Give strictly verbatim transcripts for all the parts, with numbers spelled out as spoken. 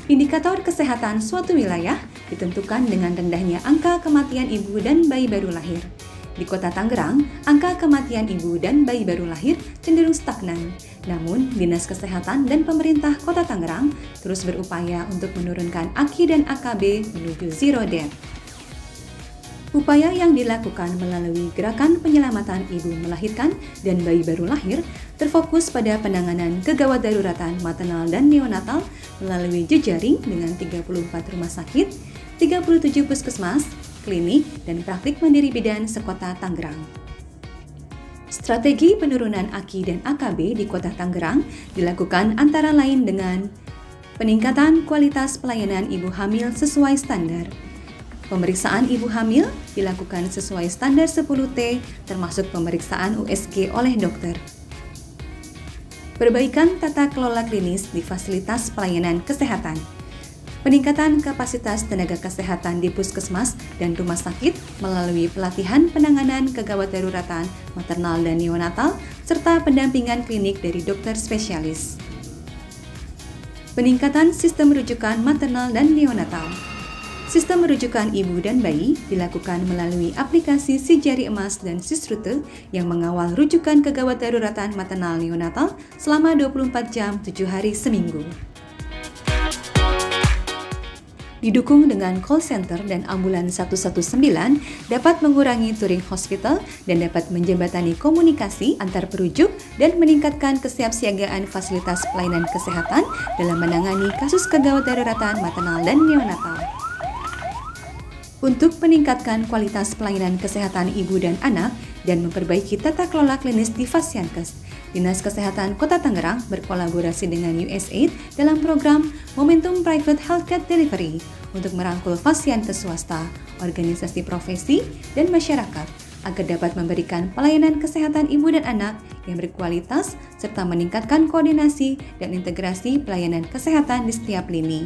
Indikator kesehatan suatu wilayah ditentukan dengan rendahnya angka kematian ibu dan bayi baru lahir. Di Kota Tangerang, angka kematian ibu dan bayi baru lahir cenderung stagnan. Namun, Dinas Kesehatan dan pemerintah Kota Tangerang terus berupaya untuk menurunkan A K I dan A K B menuju zero death. Upaya yang dilakukan melalui gerakan penyelamatan ibu melahirkan dan bayi baru lahir terfokus pada penanganan kegawat daruratan maternal dan neonatal melalui jejaring dengan tiga puluh empat rumah sakit, tiga puluh tujuh puskesmas, klinik, dan praktik mandiri bidan sekota Tangerang. Strategi penurunan A K I dan A K B di Kota Tangerang dilakukan antara lain dengan peningkatan kualitas pelayanan ibu hamil sesuai standar. Pemeriksaan ibu hamil dilakukan sesuai standar sepuluh T, termasuk pemeriksaan U S G oleh dokter. Perbaikan tata kelola klinis di fasilitas pelayanan kesehatan. Peningkatan kapasitas tenaga kesehatan di puskesmas dan rumah sakit melalui pelatihan penanganan kegawat daruratan maternal dan neonatal, serta pendampingan klinik dari dokter spesialis. Peningkatan sistem rujukan maternal dan neonatal. Sistem rujukan ibu dan bayi dilakukan melalui aplikasi Si Jari Emas dan Sisrute yang mengawal rujukan kegawat daruratan maternal neonatal selama dua puluh empat jam tujuh hari seminggu. Didukung dengan call center dan ambulans satu satu sembilan dapat mengurangi touring hospital dan dapat menjembatani komunikasi antar perujuk dan meningkatkan kesiapsiagaan fasilitas pelayanan kesehatan dalam menangani kasus kegawat daruratan maternal dan neonatal. Untuk meningkatkan kualitas pelayanan kesehatan ibu dan anak dan memperbaiki tata kelola klinis di Fasiankes, Dinas Kesehatan Kota Tangerang berkolaborasi dengan U S A I D dalam program Momentum Private Healthcare Delivery untuk merangkul Fasiankes swasta, organisasi profesi, dan masyarakat agar dapat memberikan pelayanan kesehatan ibu dan anak yang berkualitas serta meningkatkan koordinasi dan integrasi pelayanan kesehatan di setiap lini.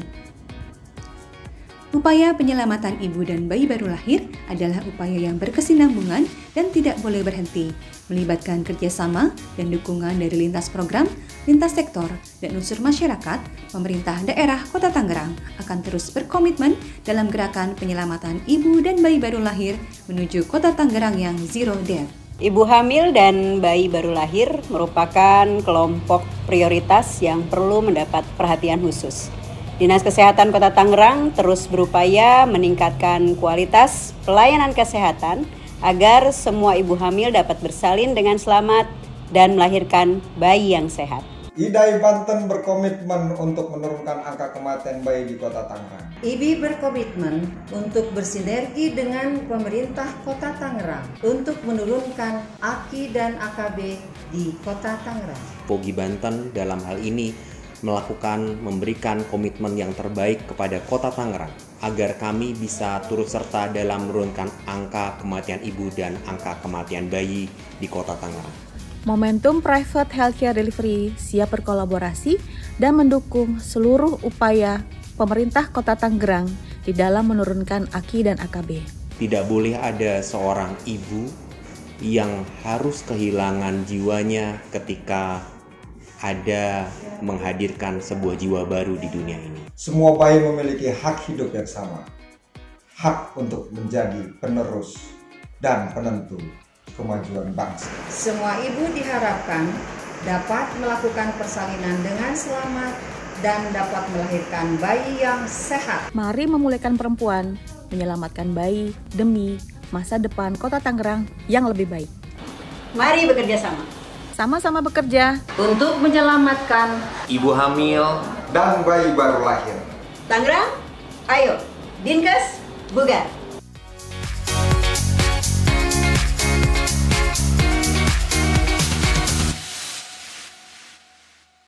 Upaya penyelamatan ibu dan bayi baru lahir adalah upaya yang berkesinambungan dan tidak boleh berhenti, melibatkan kerjasama dan dukungan dari lintas program, lintas sektor, dan unsur masyarakat. Pemerintah daerah Kota Tangerang akan terus berkomitmen dalam gerakan penyelamatan ibu dan bayi baru lahir menuju Kota Tangerang yang zero death. Ibu hamil dan bayi baru lahir merupakan kelompok prioritas yang perlu mendapat perhatian khusus. Dinas Kesehatan Kota Tangerang terus berupaya meningkatkan kualitas pelayanan kesehatan agar semua ibu hamil dapat bersalin dengan selamat dan melahirkan bayi yang sehat. I D A I Banten berkomitmen untuk menurunkan angka kematian bayi di Kota Tangerang. I B I berkomitmen untuk bersinergi dengan pemerintah Kota Tangerang untuk menurunkan A K I dan A K B di Kota Tangerang. Pogi Banten dalam hal ini melakukan memberikan komitmen yang terbaik kepada Kota Tangerang agar kami bisa turut serta dalam menurunkan angka kematian ibu dan angka kematian bayi di Kota Tangerang. Momentum Private Healthcare Delivery siap berkolaborasi dan mendukung seluruh upaya pemerintah Kota Tangerang di dalam menurunkan A K I dan A K B. Tidak boleh ada seorang ibu yang harus kehilangan jiwanya ketika ada menghadirkan sebuah jiwa baru di dunia ini. Semua bayi memiliki hak hidup yang sama, hak untuk menjadi penerus dan penentu kemajuan bangsa. Semua ibu diharapkan dapat melakukan persalinan dengan selamat dan dapat melahirkan bayi yang sehat. Mari memulihkan perempuan, menyelamatkan bayi demi masa depan Kota Tangerang yang lebih baik. Mari bekerja sama. Sama-sama bekerja untuk menyelamatkan ibu hamil dan bayi baru lahir. Tangerang, ayo, Dinkes, bugar!